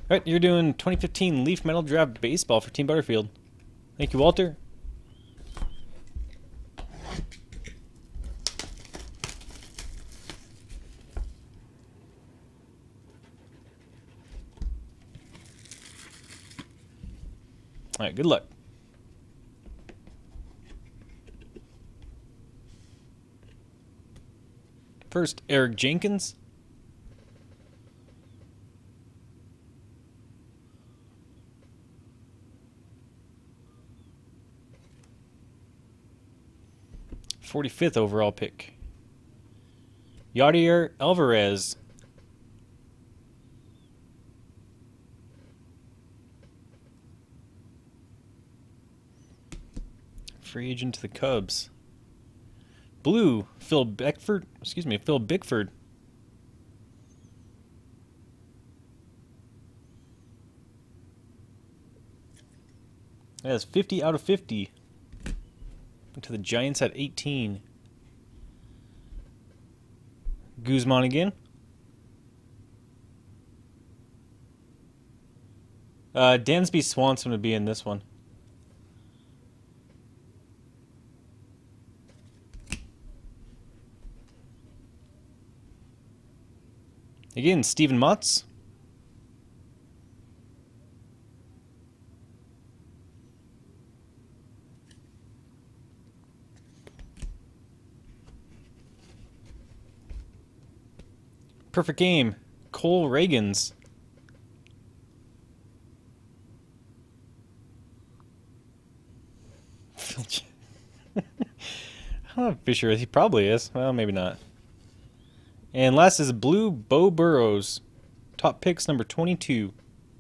Alright, you're doing 2015 Leaf Metal Draft Baseball for Team Butterfield. Thank you, Walter. Alright, good luck. First, Eric Jenkins. '45th overall pick. Yadier Alvarez. Free agent to the Cubs. Blue, Phil Bickford. That's 50 out of 50. To the Giants at 18. Guzman again. Dansby Swanson would be in this one. Again, Steven Motz. Perfect game. Cole Reagans. I'm not sure. He probably is. Well, maybe not. And last is Blue Bo Burrows. Top picks number 22.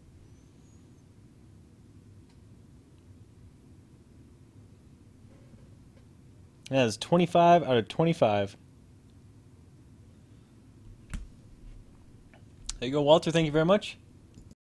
That is 25 out of 25. There you go, Walter. Thank you very much.